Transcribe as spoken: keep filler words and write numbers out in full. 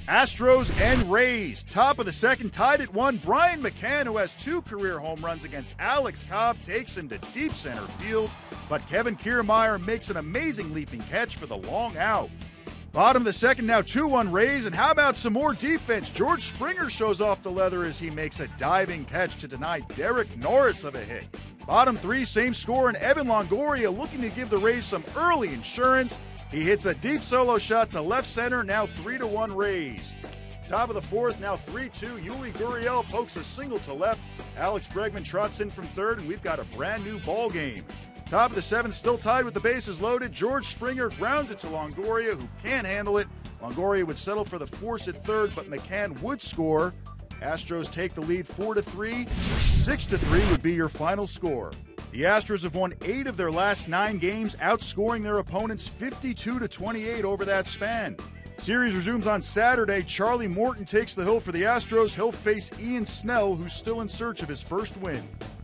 Astros and Rays, top of the second, tied at one. Brian McCann, who has two career home runs against Alex Cobb, takes him to deep center field, but Kevin Kiermaier makes an amazing leaping catch for the long out. Bottom of the second, now two one Rays, and how about some more defense? George Springer shows off the leather as he makes a diving catch to deny Derek Norris of a hit. Bottom three, same score, and Evan Longoria looking to give the Rays some early insurance. He hits a deep solo shot to left center, now three to one Rays. Top of the fourth, now three two. Yuli Gurriel pokes a single to left. Alex Bregman trots in from third, and we've got a brand new ball game. Top of the seventh, still tied with the bases loaded. George Springer grounds it to Longoria, who can't handle it. Longoria would settle for the force at third, but McCann would score. Astros take the lead four to three. six to three would be your final score. The Astros have won eight of their last nine games, outscoring their opponents fifty-two to twenty-eight over that span. Series resumes on Saturday. Charlie Morton takes the hill for the Astros. He'll face Ian Snell, who's still in search of his first win.